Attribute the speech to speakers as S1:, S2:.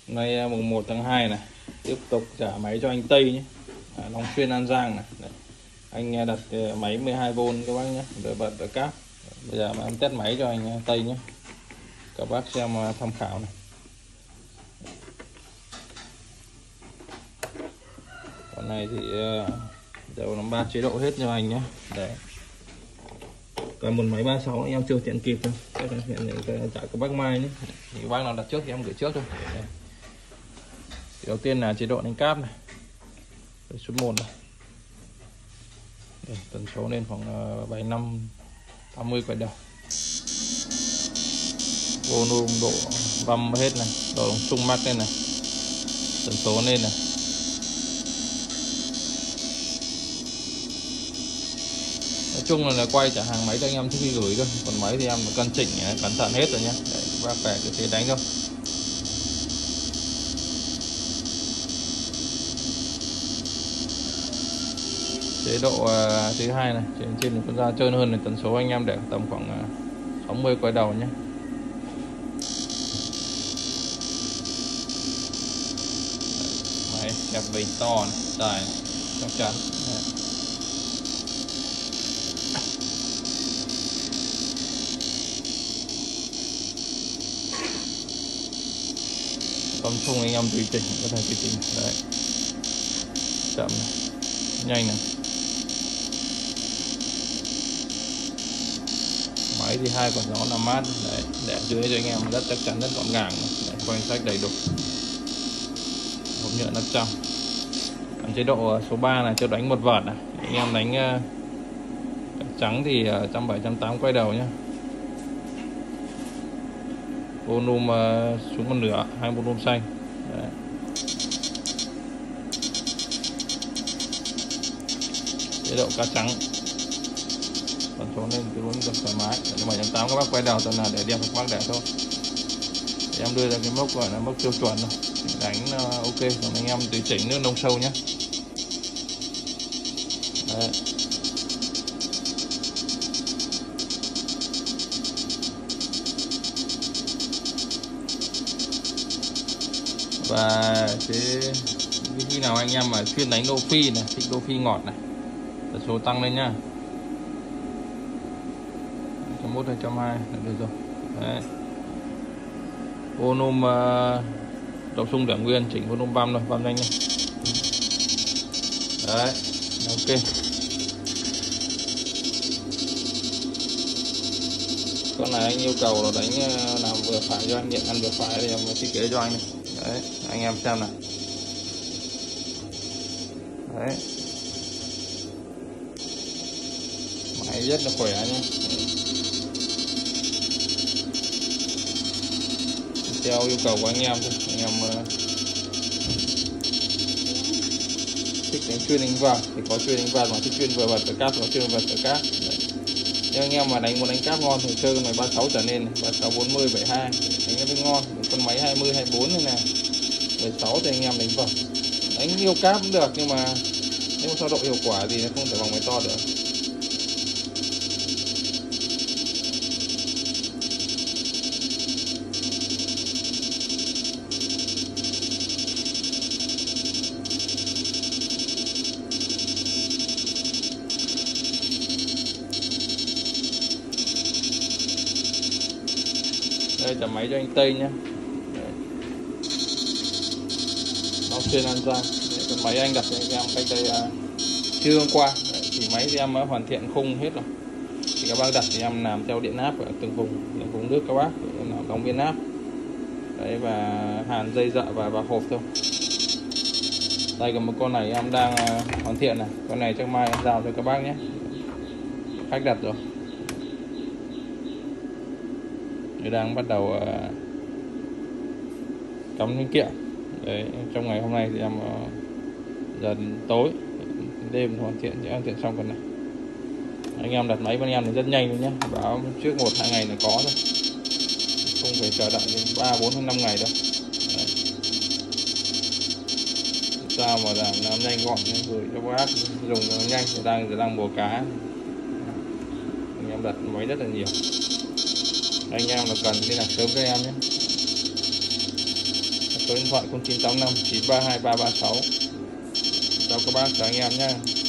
S1: Nay mùng 1 tháng 2 này, tiếp tục trả máy cho anh Tây nhé, Long Xuyên An Giang này. Đấy. Anh đặt máy 12V các bác nhé, đỡ bật đỡ cáp. Bây giờ em test máy cho anh Tây nhé, các bác xem tham khảo này. Con này thì đều làm 3 chế độ hết cho anh nhé. Đấy. Còn một máy 36 anh em chưa tiện kịp đâu, chắc là hiện trả các bác mai nhé. Thì các bác nào đặt trước thì em gửi trước thôi. Đấy. Đầu tiên là chế độ đánh cáp này, số 1 này. Đây, tần số lên khoảng 75 80 quay đầu. Volume độ văm hết này, độ sung max lên này, tần số lên này. Nói chung là quay trả hàng máy cho anh em trước khi gửi thôi, còn máy thì em cân chỉnh cẩn thận hết rồi nhé. Đấy, các bác về cứ thế đánh thôi. Chế độ thứ hai này, trên con da trơn hơn này, tần số anh em để tầm khoảng 60 quay đầu nhé. Máy kẹp bình to này, dài này, chắc chắn. Đấy. Tầm trung anh em tùy chỉnh, có thể tùy chỉnh. Đấy. Chậm này, nhanh này. Máy thì 2 quả gió làm mát. Đấy, để dưới cho anh em rất chắc chắn, rất gọn gàng. Đấy, quanh sách đầy đủ, hộp nhựa nắp trong. Còn chế độ số 3 này cho đánh một vợt này, anh em đánh trắng thì 170 180 quay đầu nhé. Volume xuống một nửa, 2 volume xanh. Đấy. Chế độ cá trắng, tần số lên cứ luôn được thoải mái. 780 các bác quay đầu toàn là để đẹp, các bác để thôi. Để em đưa ra cái mốc gọi là mốc tiêu chuẩn rồi, đánh ok. Còn anh em tùy chỉnh nước nông sâu nhé. Đấy. Và khi nào anh em mà chuyên đánh đô phi này, thích đô phi ngọt này, tần số tăng lên nhá, 121 220 là được rồi. Đấy. Volume độ sung để nguyên, chỉnh volume băm rồi, băm nhanh nhé. Đấy, ok. Con này anh yêu cầu là đánh làm vừa phải cho anh, điện ăn vừa phải thì em thiết kế cho anh này. Đấy, anh em xem nào. Đấy. Máy rất là khỏe nhé. Theo yêu cầu của anh em thôi. Anh em thích đánh chuyên đánh vợt thì có chuyên đánh vợt, mà thích chuyên vừa vợt ở cáp có chuyên vợt ở cáp. Nếu anh em mà đánh muốn đánh cáp ngon thì chơi con này 36 trở lên này, 36 40 72 đánh nó mới ngon. Con máy 20 24 này nè, 16 thì anh em đánh vợt. Đánh nhiều cáp cũng được, nhưng mà nếu mà so độ hiệu quả thì nó không thể bằng máy to được. Đây trả máy cho anh Tây nhé. Long Xuyên An Giang. Còn máy anh đặt cho anh em cách đây trưa hôm qua. Đấy, thì máy thì em mới hoàn thiện khung hết rồi. Thì các bác đặt thì em làm theo điện áp ở từng vùng nước các bác, đóng biên áp. Đấy, và hàn dây dợ và vào hộp thôi. Đây còn một con này em đang hoàn thiện này. Con này chắc mai em giao cho các bác nhé. Khách đặt rồi. Đang bắt đầu cắm linh kiện. Đấy, trong ngày hôm nay thì em giờ tối đêm hoàn thiện sẽ hoàn thiện xong con này. Anh em đặt máy bên em thì rất nhanh luôn nhé, báo trước 1-2 ngày là có thôi, không phải chờ đợi đến 3, 4 hay 5 ngày đâu. Đấy. Sao mà làm nhanh gọn gửi cho bác dùng cho nó nhanh. Đang mùa cá, anh em đặt máy rất là nhiều. Anh em là cần liên lạc sớm với em nhé. số điện thoại 0985 932 336. Chào các bác, chào anh em nhé.